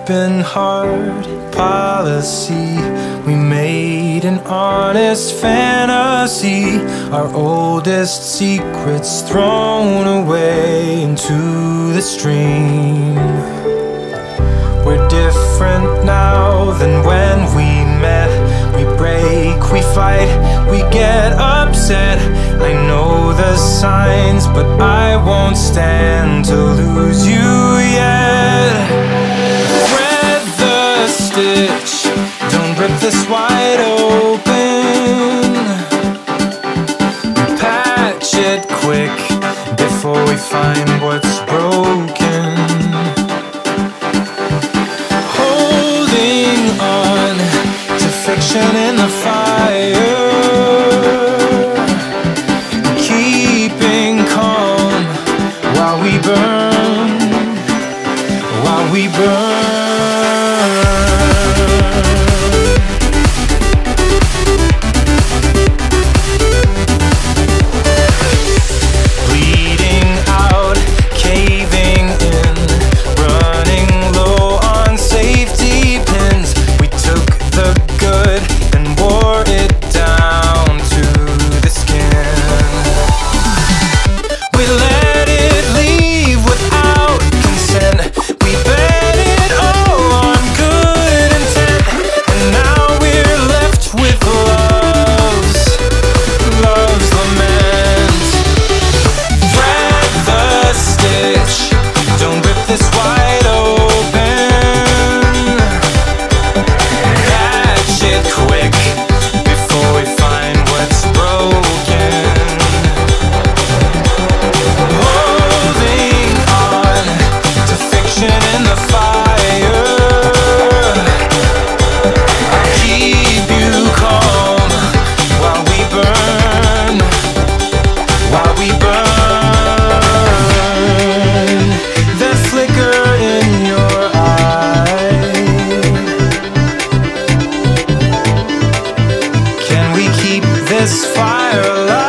open heart policy. We made an honest fantasy, our oldest secrets thrown away into the stream. We're different now than when we met. We break, we fight, we get upset. I know the signs, but I won't stand to lose you yet. Thread the stitch, don't rip this wide open. Patch it quick before we find what's broken. Holding on to fiction in the fire, keeping calm while we burn, while we burn. Bleeding out, caving in, running low on safety pins. We took the good and wore it down to the skin. We let it leave without consent. We bet it all on good intent. And now we're left with love's lament. Thread the stitch, don't rip this wide open. Patch it quick before we find what's broken. Holding on to fiction in the fire, I'll keep you calm while we burn, while we burn. That flicker in your eye, can we keep this fire alive?